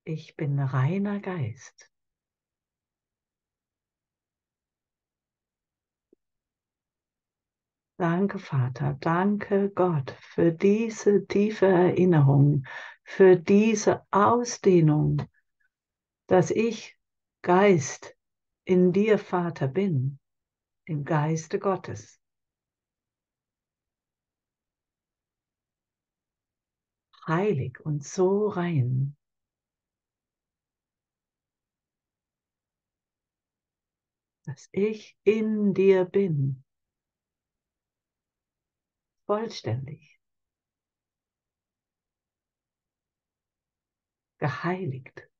Ich bin reiner Geist. Danke, Vater, danke Gott für diese tiefe Erinnerung, für diese Ausdehnung, dass ich Geist in dir, Vater, bin, im Geiste Gottes. Heilig und so rein. Dass ich in dir bin, vollständig, geheiligt.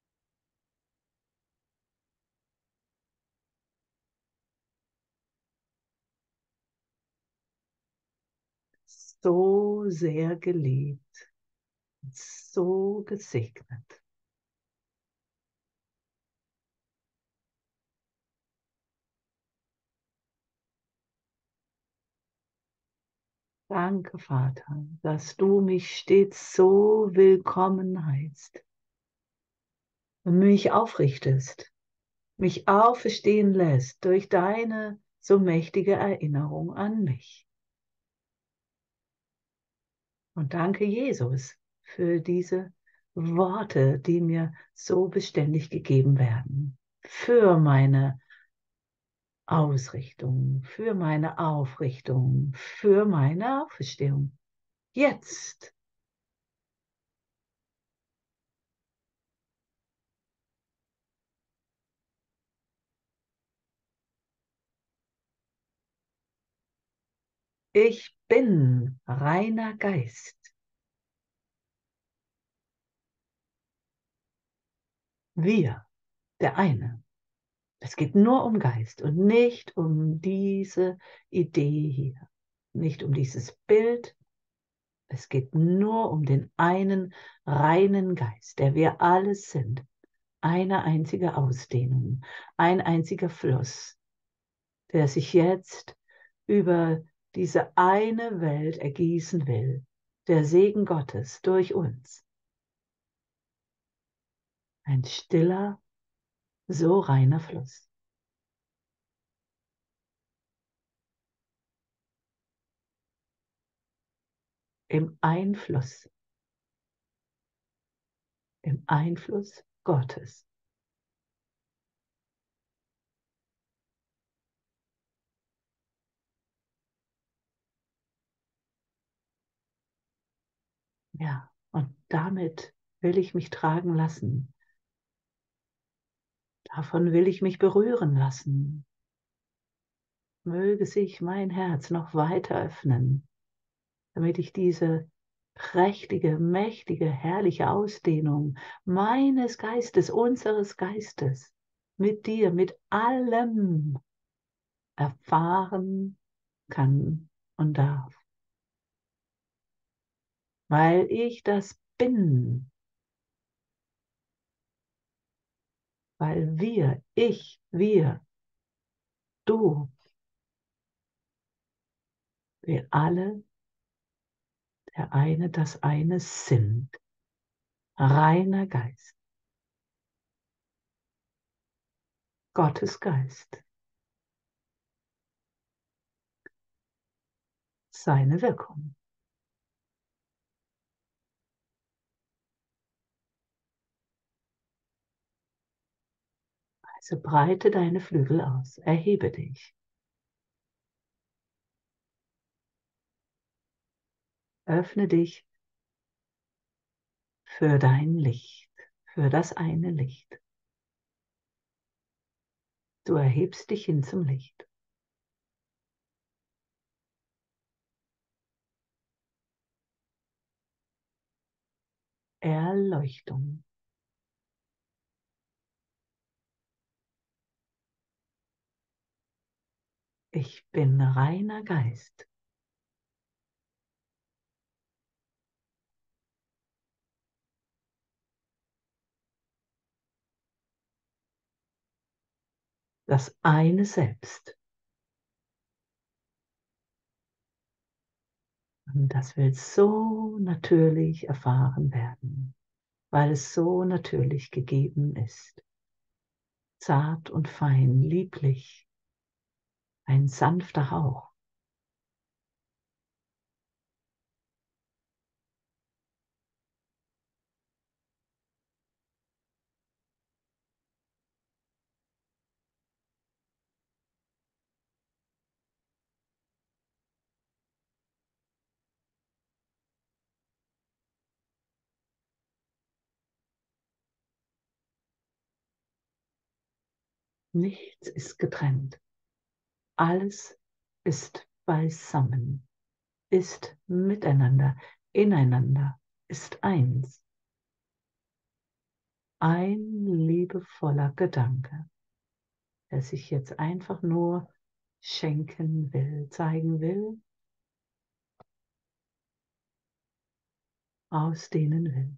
So sehr geliebt, so gesegnet. Danke, Vater, dass du mich stets so willkommen heißt und mich aufrichtest, mich auferstehen lässt durch deine so mächtige Erinnerung an mich. Und danke, Jesus, für diese Worte, die mir so beständig gegeben werden, für meine Ausrichtung, für meine Aufrichtung, für meine Auferstehung. Jetzt. Ich bin reiner Geist. Wir, der eine. Es geht nur um Geist und nicht um diese Idee hier, nicht um dieses Bild. Es geht nur um den einen reinen Geist, der wir alles sind. Eine einzige Ausdehnung, ein einziger Fluss, der sich jetzt über diese eine Welt ergießen will. Der Segen Gottes durch uns. Ein stiller, so reiner Fluss. Im Einfluss Gottes. Ja, und damit will ich mich tragen lassen. Davon will ich mich berühren lassen. Möge sich mein Herz noch weiter öffnen, damit ich diese prächtige, mächtige, herrliche Ausdehnung meines Geistes, unseres Geistes, mit dir, mit allem erfahren kann und darf. Weil ich das bin. Weil du, wir alle der eine, das eine sind. Reiner Geist. Gottes Geist. Seine Wirkung. Also breite deine Flügel aus. Erhebe dich. Öffne dich für dein Licht. Für das eine Licht. Du erhebst dich hin zum Licht. Erleuchtung. Ich bin reiner Geist. Das eine Selbst. Und das will so natürlich erfahren werden. weil es so natürlich gegeben ist. Zart und fein, lieblich, ein sanfter Hauch. Nichts ist getrennt. Alles ist beisammen, ist miteinander, ineinander, ist eins. Ein liebevoller Gedanke, der sich jetzt einfach nur schenken will, zeigen will, ausdehnen will.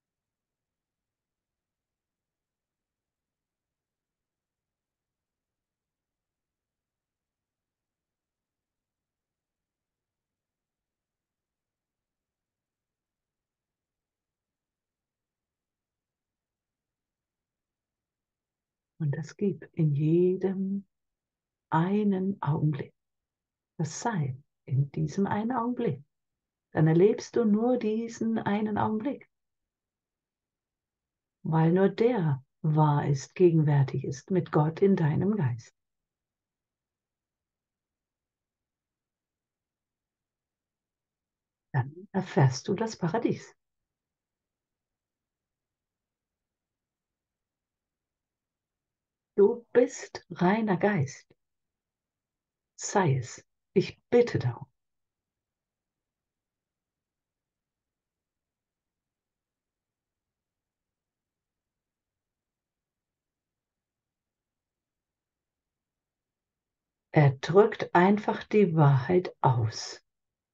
Und das gib in jedem einen Augenblick. Das sei in diesem einen Augenblick. Dann erlebst du nur diesen einen Augenblick. Weil nur der wahr ist, gegenwärtig ist mit Gott in deinem Geist. Dann erfährst du das Paradies. Du bist reiner Geist. Sei es. Ich bitte darum. Er drückt einfach die Wahrheit aus.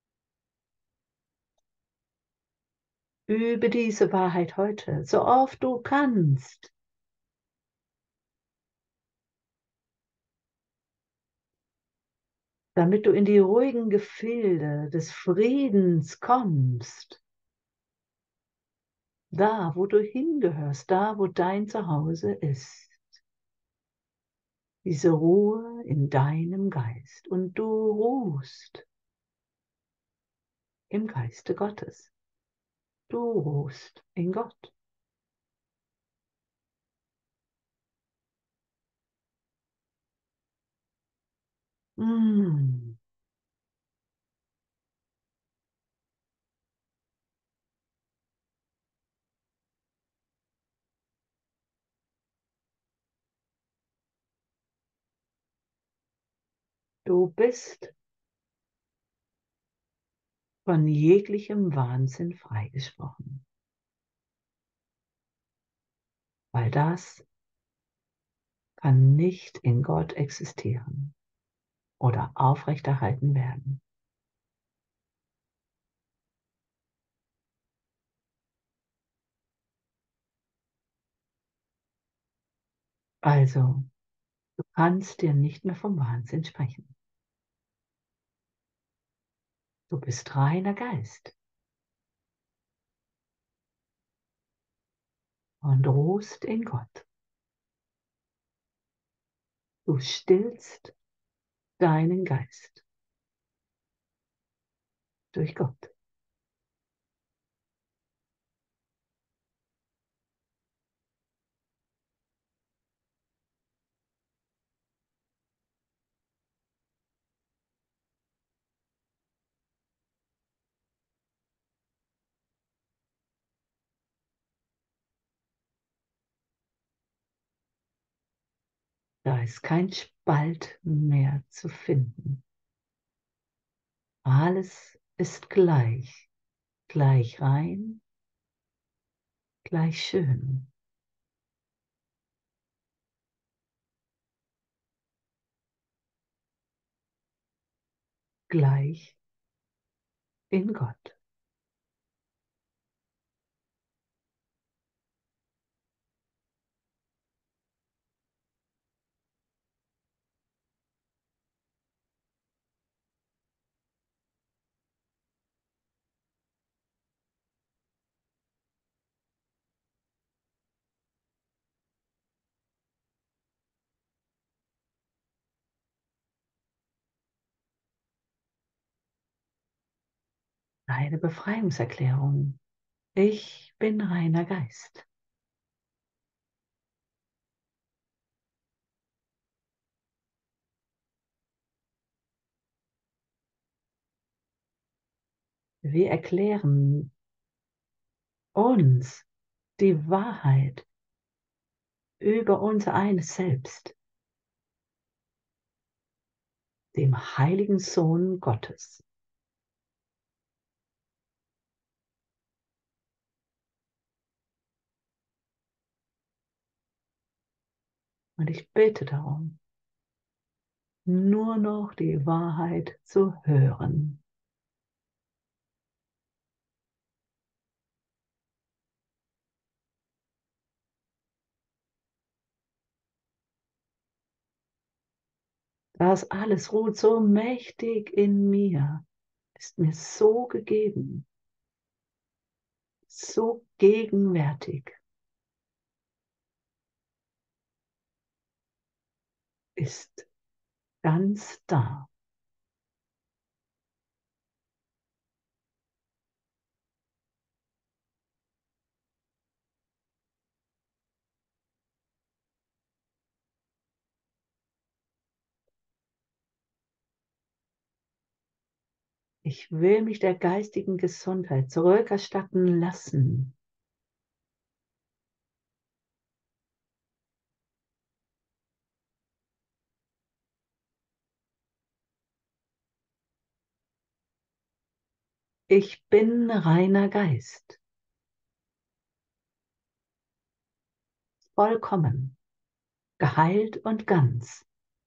Übe diese Wahrheit heute, so oft du kannst. Damit du in die ruhigen Gefilde des Friedens kommst. Da, wo du hingehörst, da, wo dein Zuhause ist. Diese Ruhe in deinem Geist. Und du ruhst im Geiste Gottes. Du ruhst in Gott. Mm. Du bist von jeglichem Wahnsinn freigesprochen. Weil das kann nicht in Gott existieren oder aufrechterhalten werden. Also, du kannst dir nicht mehr vom Wahnsinn sprechen. Du bist reiner Geist und ruhst in Gott. Du stillst deinen Geist durch Gott. Da ist kein Spalt mehr zu finden. Alles ist gleich, gleich rein, gleich schön. Gleich in Gott. Eine Befreiungserklärung. Ich bin reiner Geist. Wir erklären uns die Wahrheit über unser eines Selbst, dem heiligen Sohn Gottes. Und ich bitte darum, nur noch die Wahrheit zu hören. Das alles ruht so mächtig in mir, ist mir so gegeben, so gegenwärtig, ist ganz da. Ich will mich der geistigen Gesundheit zurückerstatten lassen. Ich bin reiner Geist, vollkommen, geheilt und ganz.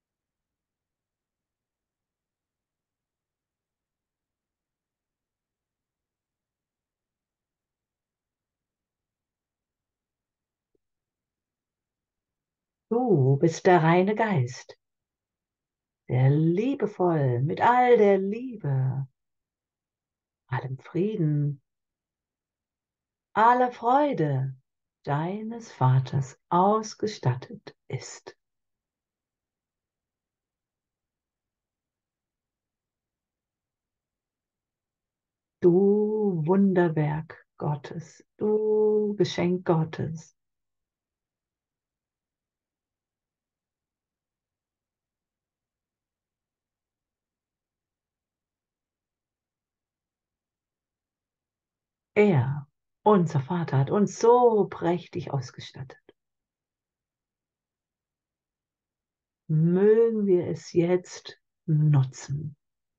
Du bist der reine Geist, der liebevoll mit all der Liebe, allem Frieden, aller Freude deines Vaters ausgestattet ist. Du Wunderwerk Gottes, du Geschenk Gottes. Er, unser Vater, hat uns so prächtig ausgestattet. Mögen wir es jetzt nutzen.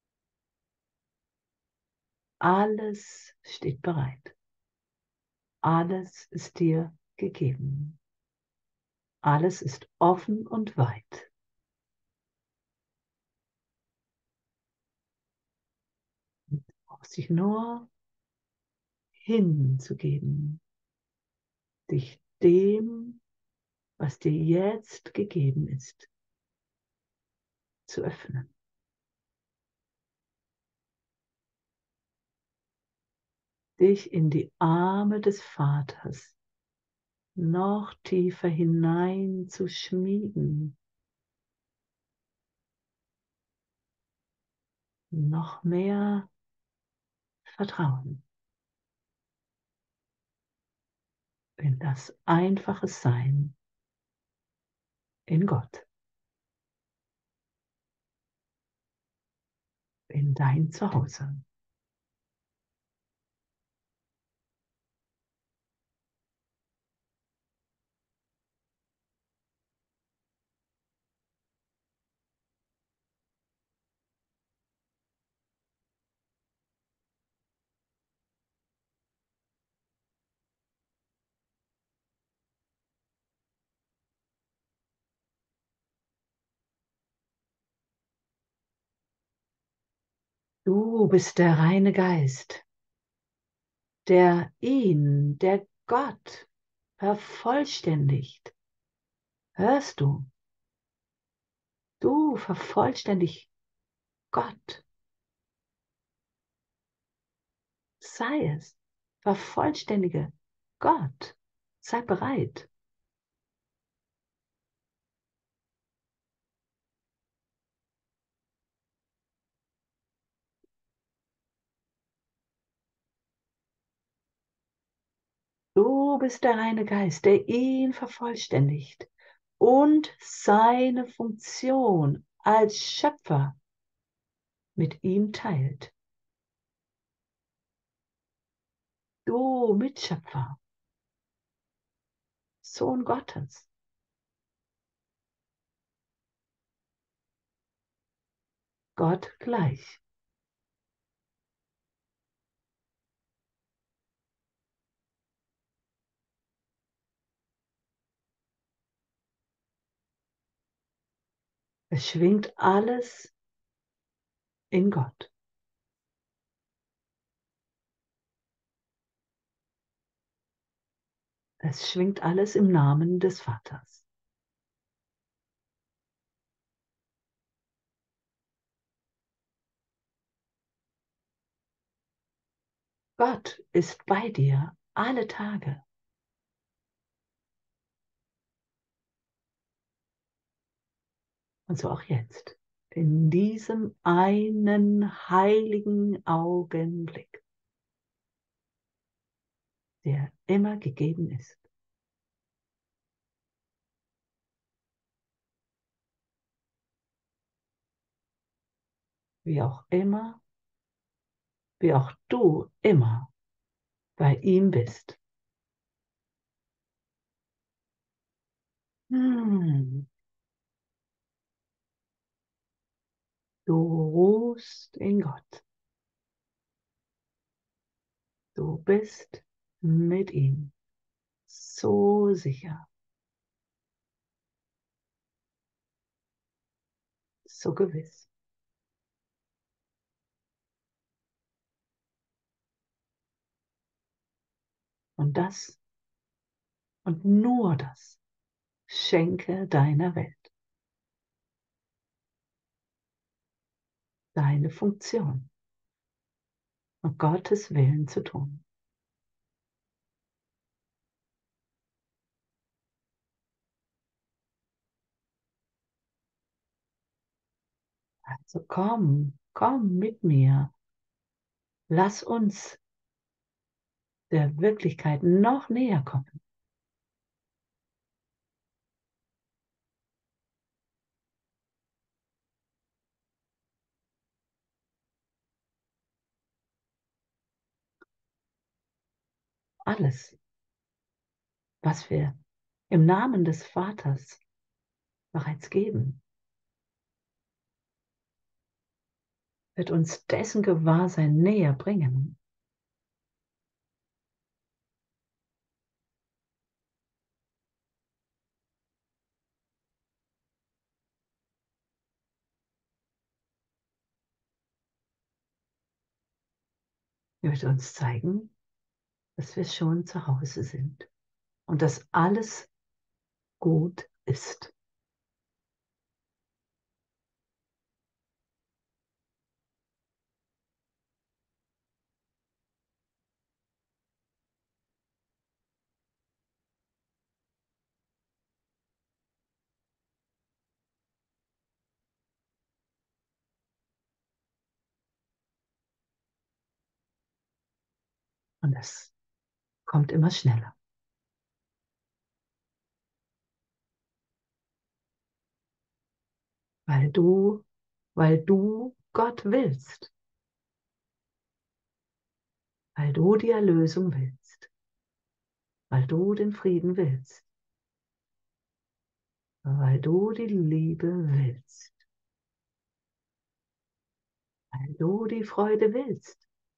Alles steht bereit. Alles ist dir gegeben. Alles ist offen und weit. Du brauchst dich nur hinzugeben, dich dem, was dir jetzt gegeben ist, zu öffnen. Dich in die Arme des Vaters noch tiefer hinein zu schmiegen. Noch mehr Vertrauen in das einfache Sein in Gott, in dein Zuhause. Du bist der reine Geist, der Gott vervollständigt. Hörst du? Du vervollständigt Gott. Sei es. Vervollständige Gott. Sei bereit. Du bist der reine Geist, der ihn vervollständigt und seine Funktion als Schöpfer mit ihm teilt. Du Mitschöpfer, Sohn Gottes, Gott gleich. Es schwingt alles in Gott. Es schwingt alles im Namen des Vaters. Gott ist bei dir alle Tage. Und so auch jetzt. In diesem einen heiligen Augenblick, der immer gegeben ist. Wie auch immer, wie auch du immer bei ihm bist. Hm. Du ruhst in Gott. Du bist mit ihm so sicher, so gewiss. Und das und nur das schenke deiner Welt, deine Funktion und Gottes Willen zu tun. Also komm, komm mit mir. Lass uns der Wirklichkeit noch näher kommen. Alles, was wir im Namen des Vaters bereits geben, wird uns dessen Gewahrsein näher bringen. Wird uns zeigen, dass wir schon zu Hause sind und dass alles gut ist. Und es kommt immer schneller, weil du, weil du Gott willst, weil du die Erlösung willst, weil du den Frieden willst, weil du die Liebe willst, weil du die Freude willst,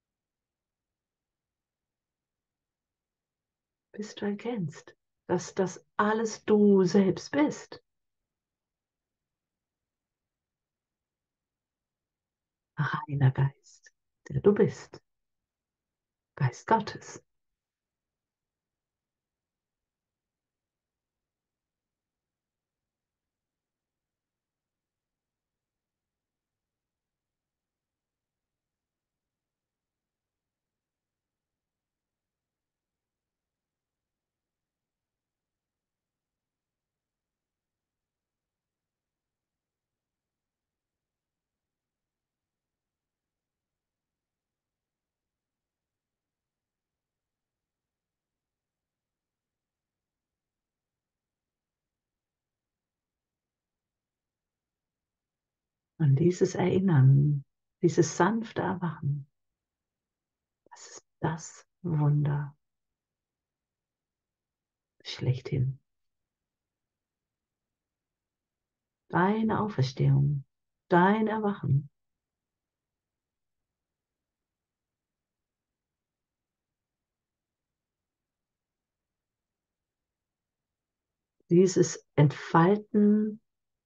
bis du erkennst, dass das alles du selbst bist. Reiner Geist, der du bist, Geist Gottes. Und dieses Erinnern, dieses sanfte Erwachen, das ist das Wunder schlechthin. Deine Auferstehung, dein Erwachen. Dieses Entfalten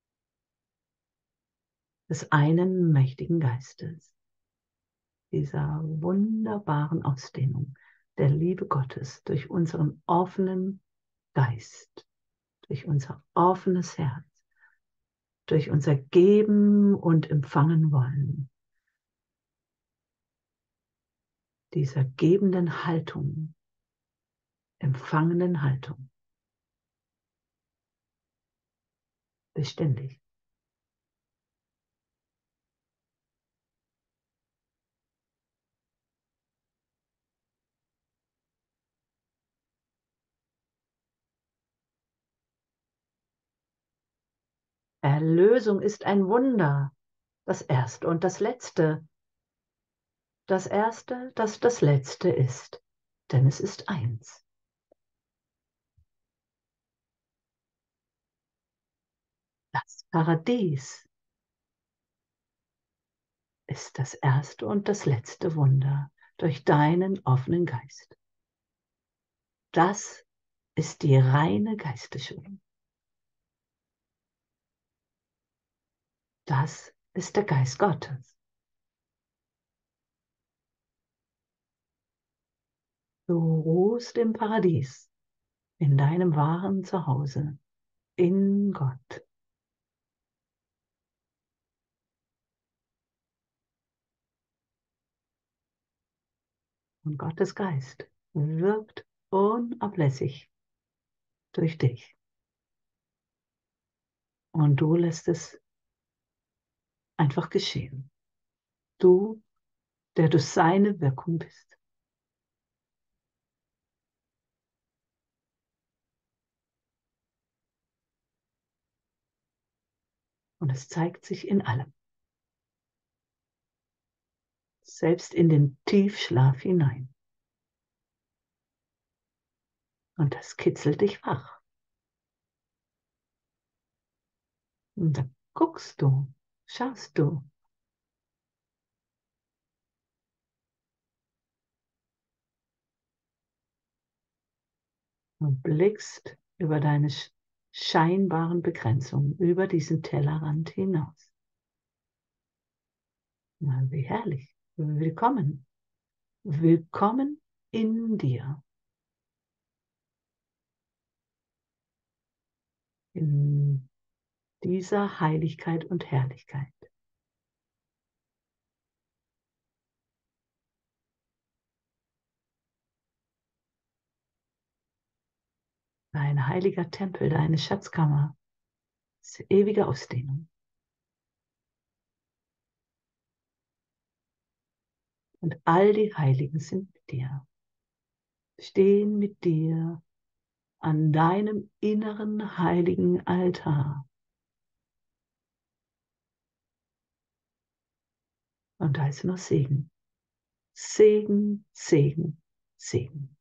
des einen mächtigen Geistes, dieser wunderbaren Ausdehnung der Liebe Gottes durch unseren offenen Geist, durch unser offenes Herz, durch unser Geben und Empfangen wollen, dieser gebenden Haltung, empfangenen Haltung, beständig. Erlösung ist ein Wunder, das Erste und das Letzte. Das Erste, das das Letzte ist, denn es ist eins. Das Paradies ist das erste und das letzte Wunder durch deinen offenen Geist. Das ist die reine Geistesschulung. Das ist der Geist Gottes. Du ruhst im Paradies, in deinem wahren Zuhause, in Gott. Und Gottes Geist wirkt unablässig durch dich. Und du lässt es einfach geschehen. Du, der du seine Wirkung bist. Und es zeigt sich in allem. Selbst in den Tiefschlaf hinein. Und das kitzelt dich wach. Und da guckst du, schaust du. Und blickst über deine scheinbaren Begrenzungen, über diesen Tellerrand hinaus. Na, wie herrlich. Willkommen. Willkommen in dir. In dieser Heiligkeit und Herrlichkeit. Dein heiliger Tempel, deine Schatzkammer, ist ewige Ausdehnung. Und all die Heiligen sind mit dir, stehen mit dir an deinem inneren heiligen Altar. Und da ist nur Segen. Segen, Segen, Segen.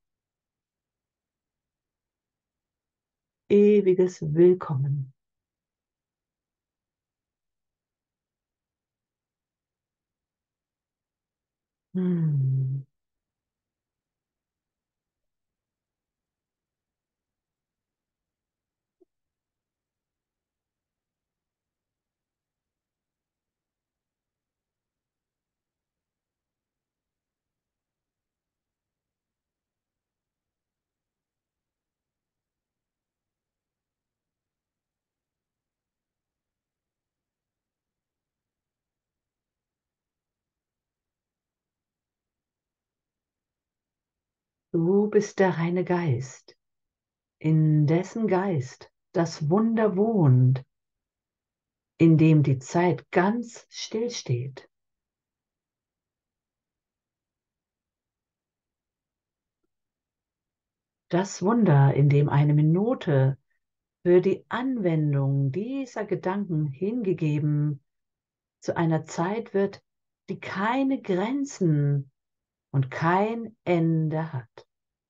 Ewiges Willkommen. Hm. Du bist der reine Geist, in dessen Geist das Wunder wohnt, in dem die Zeit ganz still steht. Das Wunder, in dem eine Minute für die Anwendung dieser Gedanken hingegeben zu einer Zeit wird, die keine Grenzen und kein Ende hat.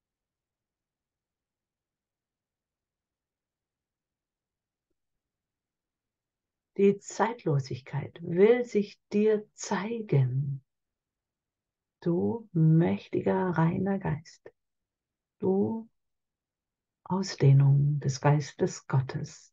Die Zeitlosigkeit will sich dir zeigen, du mächtiger, reiner Geist, du Ausdehnung des Geistes Gottes.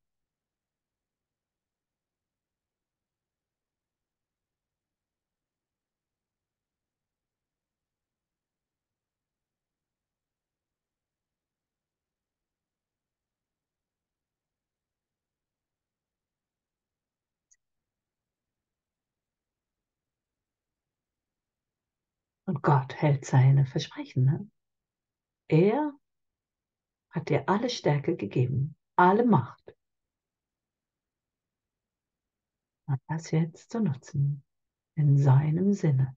Und Gott hält seine Versprechen. Ne? Er hat dir alle Stärke gegeben, alle Macht. Und das jetzt zu nutzen, in seinem Sinne.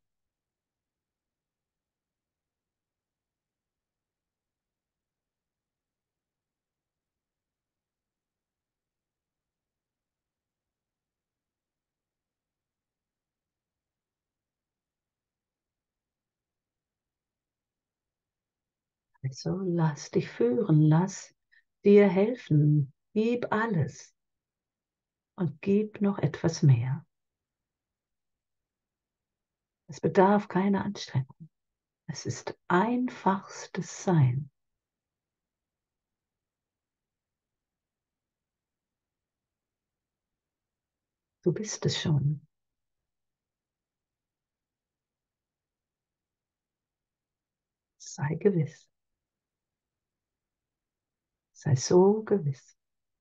Also lass dich führen, lass dir helfen, gib alles und gib noch etwas mehr. Es bedarf keiner Anstrengung. Es ist einfachstes Sein. Du bist es schon. Sei gewiss. Sei so gewiss.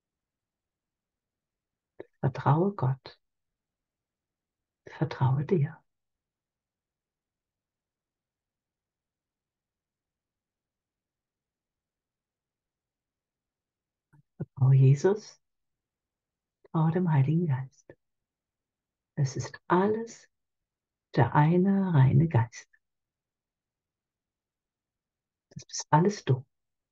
Vertraue Gott. Vertraue dir. Vertraue Jesus. Vertraue dem Heiligen Geist. Es ist alles der eine reine Geist. Das bist alles du.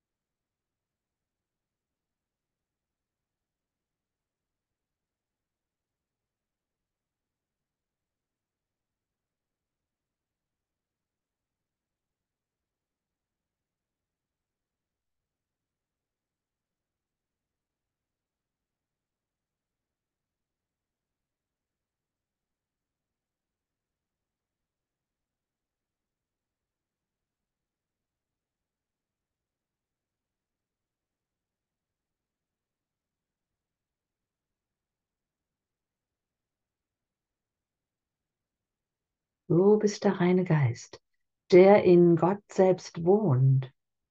Du bist der reine Geist, der in Gott selbst wohnt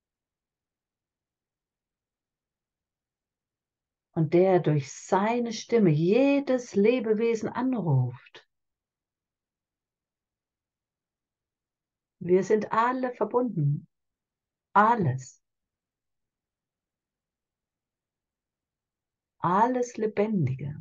und der durch seine Stimme jedes Lebewesen anruft. Wir sind alle verbunden. Alles. Alles Lebendige.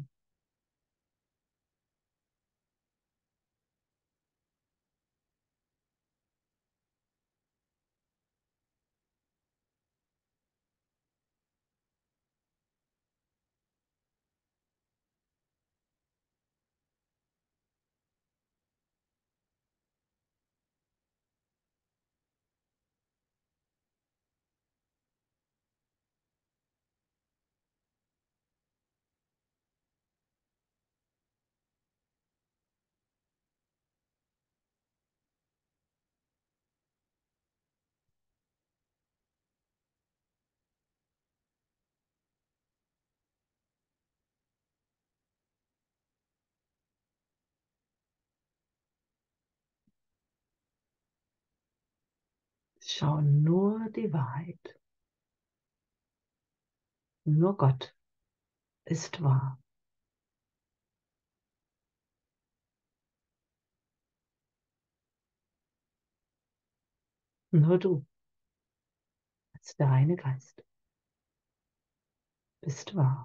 Schau nur die Wahrheit. Nur Gott ist wahr. Nur du, als der reine Geist, bist wahr.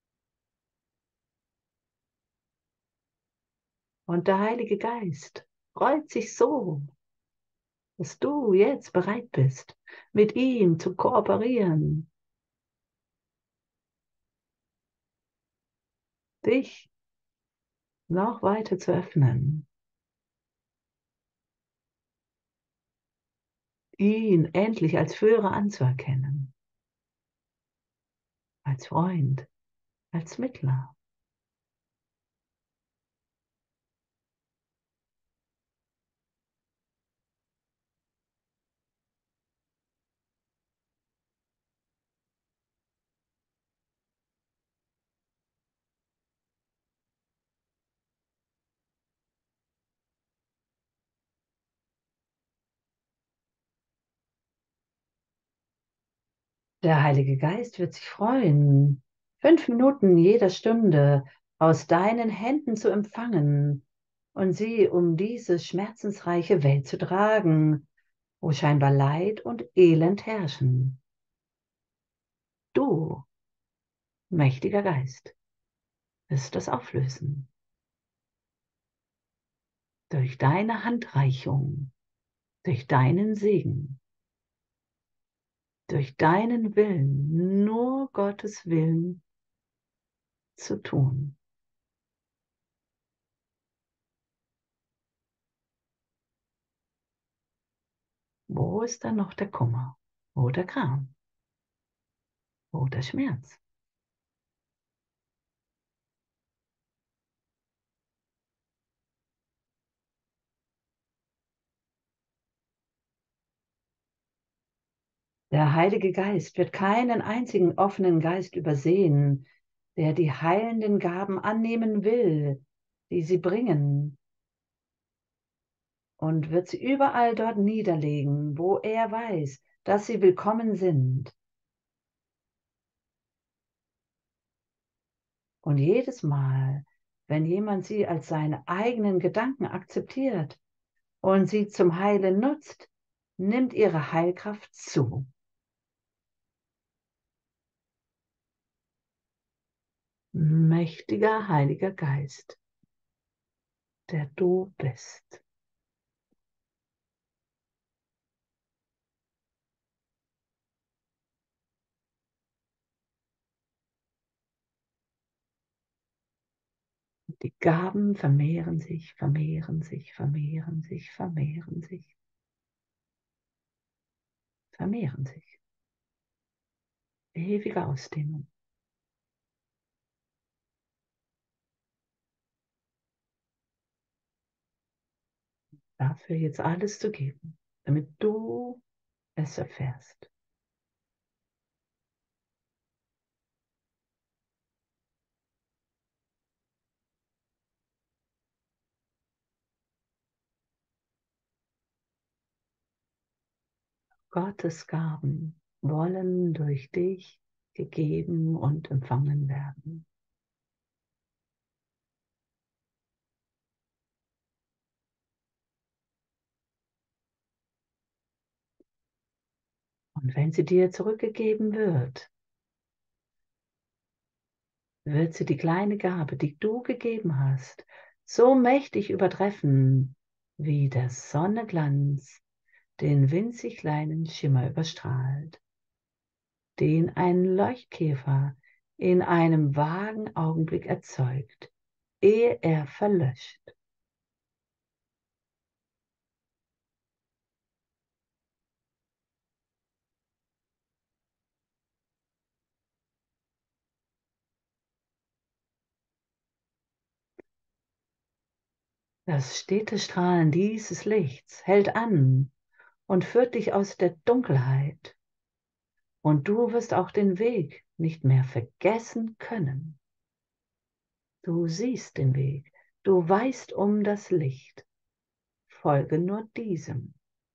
Und der Heilige Geist freut sich so, dass du jetzt bereit bist, mit ihm zu kooperieren, dich noch weiter zu öffnen, ihn endlich als Führer anzuerkennen, als Freund, als Mittler. Der Heilige Geist wird sich freuen, 5 Minuten jeder Stunde aus deinen Händen zu empfangen und sie um diese schmerzensreiche Welt zu tragen, wo scheinbar Leid und Elend herrschen. Du, mächtiger Geist, wirst das auflösen. Durch deine Handreichung, durch deinen Segen, durch deinen Willen, nur Gottes Willen zu tun. Wo ist dann noch der Kummer? Wo der Gram? Wo der Schmerz? Der Heilige Geist wird keinen einzigen offenen Geist übersehen, der die heilenden Gaben annehmen will, die sie bringen, und wird sie überall dort niederlegen, wo er weiß, dass sie willkommen sind. Und jedes Mal, wenn jemand sie als seine eigenen Gedanken akzeptiert und sie zum Heilen nutzt, nimmt ihre Heilkraft zu. Mächtiger Heiliger Geist, der du bist. Die Gaben vermehren sich, vermehren sich, vermehren sich, vermehren sich, vermehren sich. Ewige Ausdehnung. Dafür jetzt alles zu geben, damit du es erfährst. Gottes Gaben wollen durch dich gegeben und empfangen werden. Und wenn sie dir zurückgegeben wird, wird sie die kleine Gabe, die du gegeben hast, so mächtig übertreffen, wie der Sonnenglanz den winzig kleinen Schimmer überstrahlt, den ein Leuchtkäfer in einem vagen Augenblick erzeugt, ehe er verlöscht. Das stete Strahlen dieses Lichts hält an und führt dich aus der Dunkelheit. Und du wirst auch den Weg nicht mehr vergessen können. Du siehst den Weg, du weißt um das Licht. Folge nur diesem.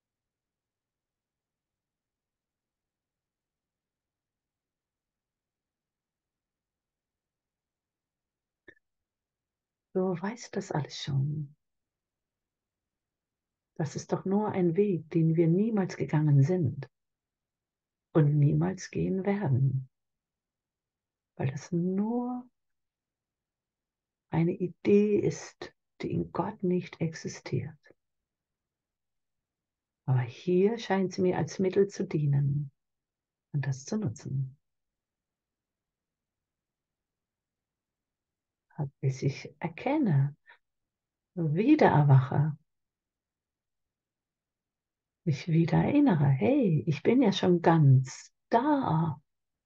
Du weißt das alles schon. Das ist doch nur ein Weg, den wir niemals gegangen sind und niemals gehen werden, weil das nur eine Idee ist, die in Gott nicht existiert. Aber hier scheint sie mir als Mittel zu dienen und das zu nutzen, bis ich erkenne, wieder erwache, mich wieder erinnere, hey, ich bin ja schon ganz da.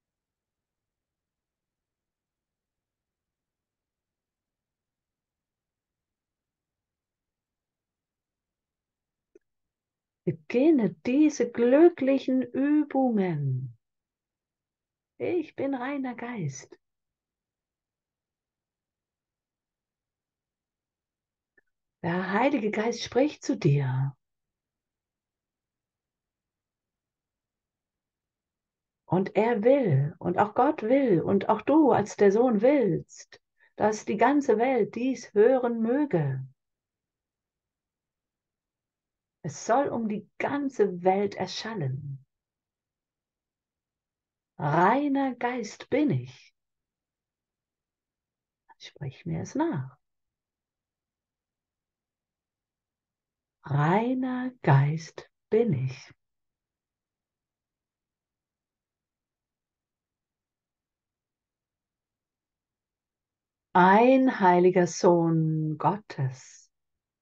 Beginne diese glücklichen Übungen. Ich bin reiner Geist. Der Heilige Geist spricht zu dir. Und er will, und auch Gott will, und auch du als der Sohn willst, dass die ganze Welt dies hören möge. Es soll um die ganze Welt erschallen. Reiner Geist bin ich. Sprich mir es nach. Reiner Geist bin ich. Ein heiliger Sohn Gottes.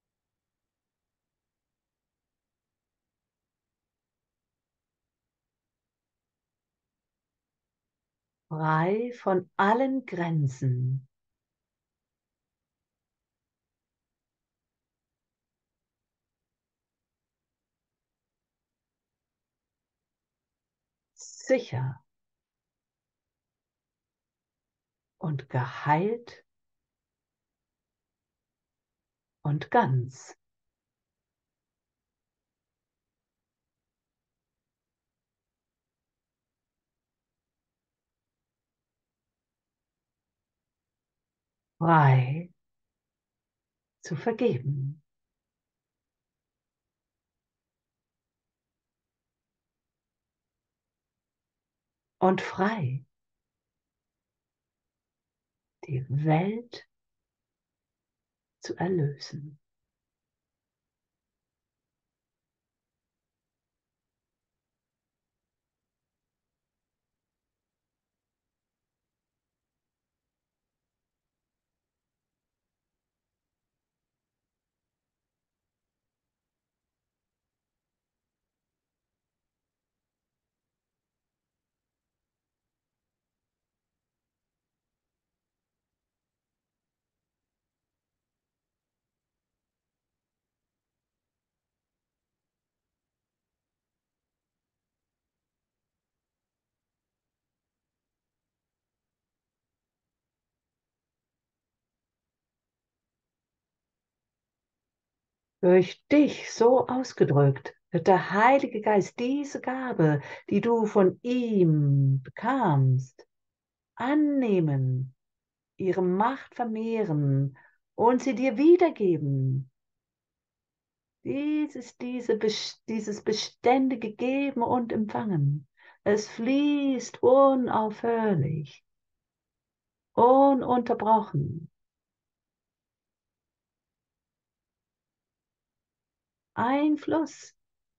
Frei von allen Grenzen. Sicher und geheilt und ganz. Frei zu vergeben. Und frei die Welt zu erlösen. Durch dich so ausgedrückt wird der Heilige Geist diese Gabe, die du von ihm bekamst, annehmen, ihre Macht vermehren und sie dir wiedergeben. Dieses beständige Geben und Empfangen. Es fließt unaufhörlich, ununterbrochen. Ein Fluss.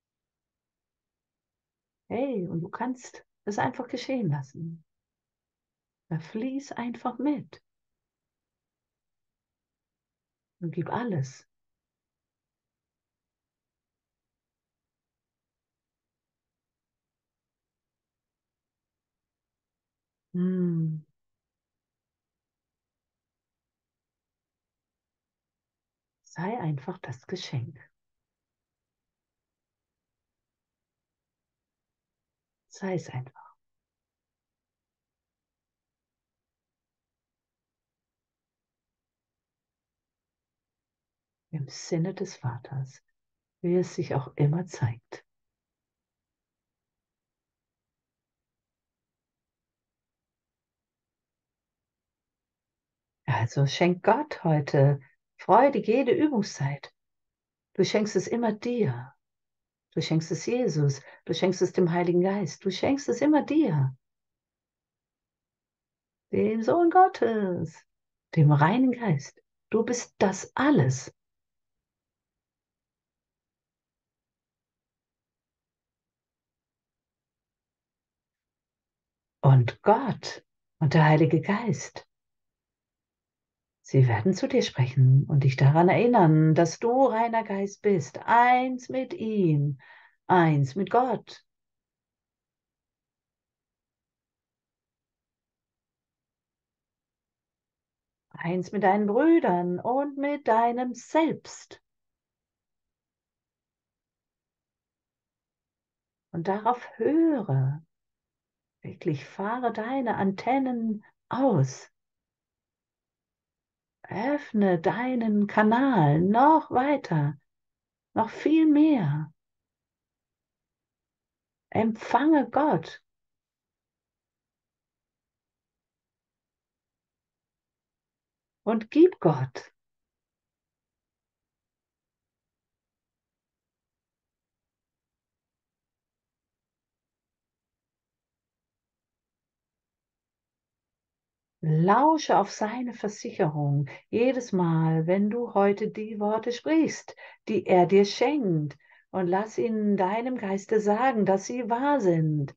Hey, und du kannst es einfach geschehen lassen. Fließ einfach mit und gib alles. Hm. Sei einfach das Geschenk. Sei es einfach. Im Sinne des Vaters, wie es sich auch immer zeigt. Also schenk Gott heute Freude jede Übungszeit. Du schenkst es immer dir. Du schenkst es Jesus. Du schenkst es dem Heiligen Geist. Du schenkst es immer dir. Dem Sohn Gottes. Dem reinen Geist. Du bist das alles. Und Gott und der Heilige Geist, sie werden zu dir sprechen und dich daran erinnern, dass du reiner Geist bist, eins mit ihm, eins mit Gott. Eins mit deinen Brüdern und mit deinem Selbst. Und darauf höre, wirklich fahre deine Antennen aus. Öffne deinen Kanal noch weiter, noch viel mehr. Empfange Gott und gib Gott. Lausche auf seine Versicherung jedes Mal, wenn du heute die Worte sprichst, die er dir schenkt. Und lass ihn in deinem Geiste sagen, dass sie wahr sind.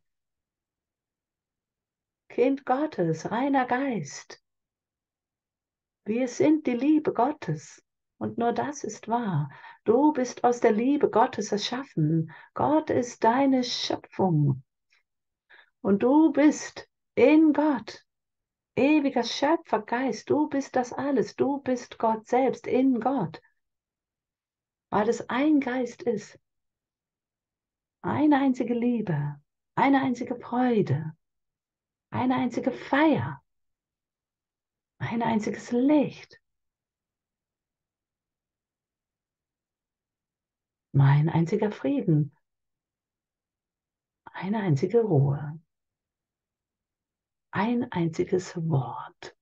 Kind Gottes, reiner Geist. Wir sind die Liebe Gottes. Und nur das ist wahr. Du bist aus der Liebe Gottes erschaffen. Gott ist deine Schöpfung. Und du bist in Gott. Ewiger Schöpfergeist. Du bist das alles. Du bist Gott selbst in Gott. Weil es ein Geist ist. Eine einzige Liebe. Eine einzige Freude. Eine einzige Feier. Ein einziges Licht. Mein einziger Frieden. Eine einzige Ruhe. Ein einziges Wort.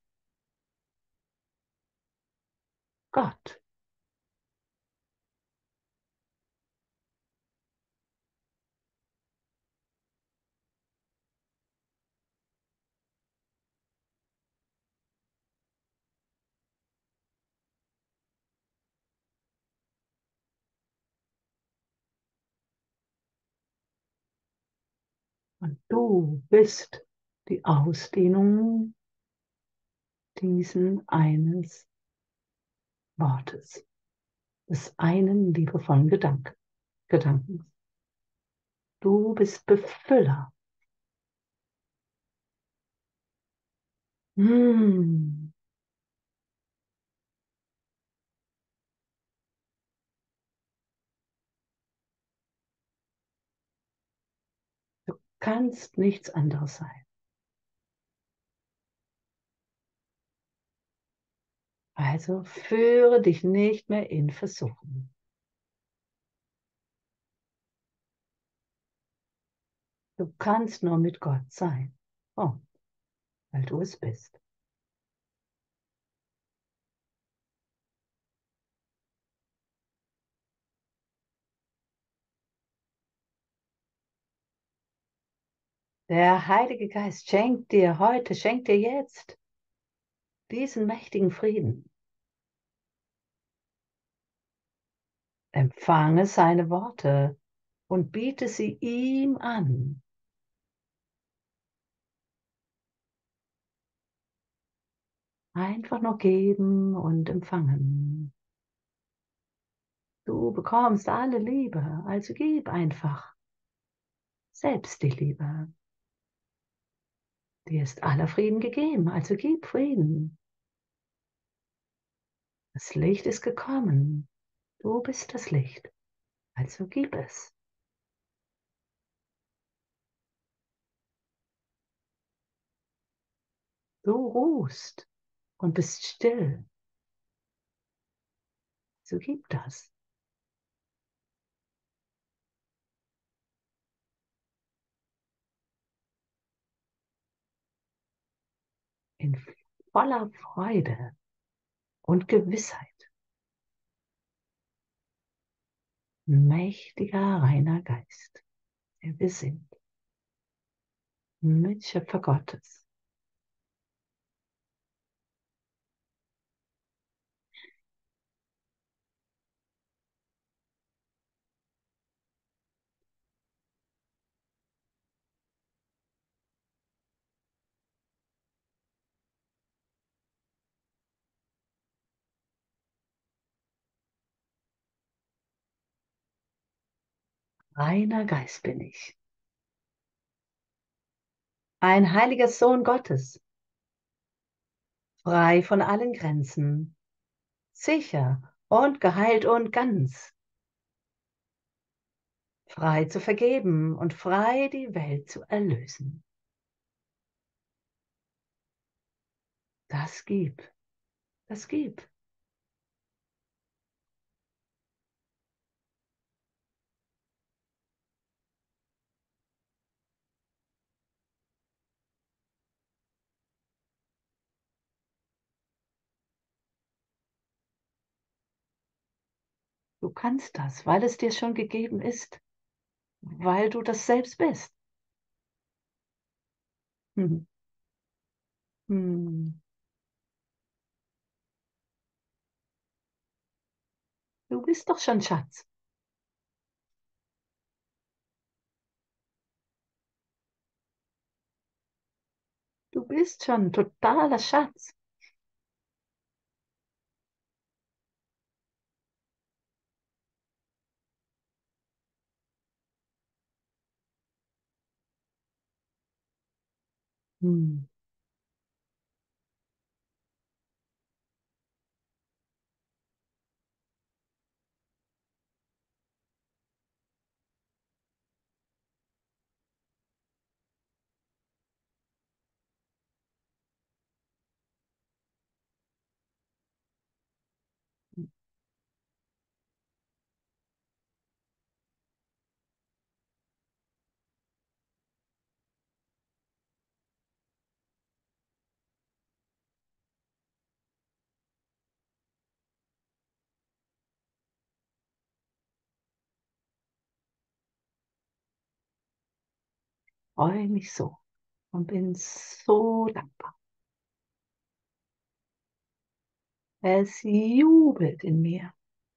Gott. Und du bist die Ausdehnung diesen eines Wortes, des einen liebevollen Gedankens. Du bist Befüller. Mm. Du kannst nichts anderes sein. Also führe dich nicht mehr in Versuchung. Du kannst nur mit Gott sein. Oh, weil du es bist. Der Heilige Geist schenkt dir heute, schenkt dir jetzt diesen mächtigen Frieden. Empfange seine Worte und biete sie ihm an. Einfach nur geben und empfangen. Du bekommst alle Liebe, also gib einfach selbst die Liebe. Dir ist aller Frieden gegeben, also gib Frieden. Das Licht ist gekommen. Du bist das Licht, also gib es. Du ruhst und bist still, so gib das. In voller Freude und Gewissheit. Mächtiger, reiner Geist, der wir sind. Mitschöpfer Gottes. Reiner Geist bin ich. Ein heiliger Sohn Gottes, frei von allen Grenzen, sicher und geheilt und ganz, frei zu vergeben und frei die Welt zu erlösen. Das gib, das gib. Du kannst das, weil es dir schon gegeben ist, weil du das selbst bist. Hm. Hm. Du bist doch schon Schatz. Du bist schon totaler Schatz. Hm. Freue mich so und bin so dankbar. Es jubelt in mir.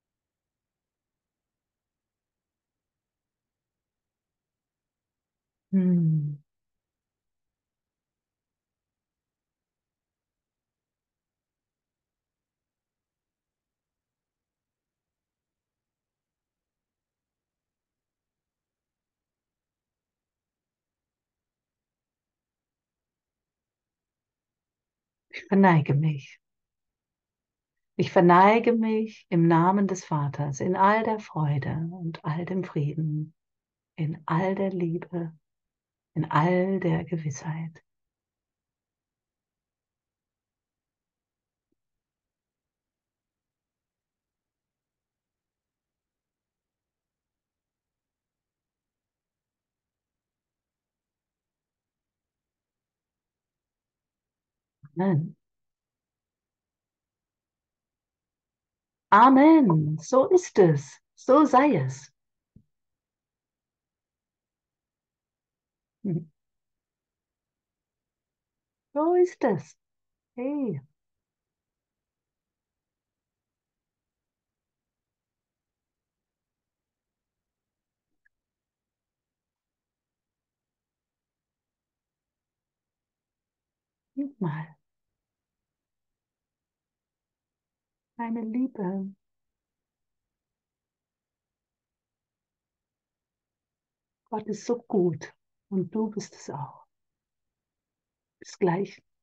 Hm. Ich verneige mich. Ich verneige mich im Namen des Vaters in all der Freude und all dem Frieden, in all der Liebe, in all der Gewissheit. Amen. Amen. So ist es. So sei es. Hm. So ist es. Hey, guck mal, meine Liebe. Gott ist so gut und du bist es auch. Bis gleich.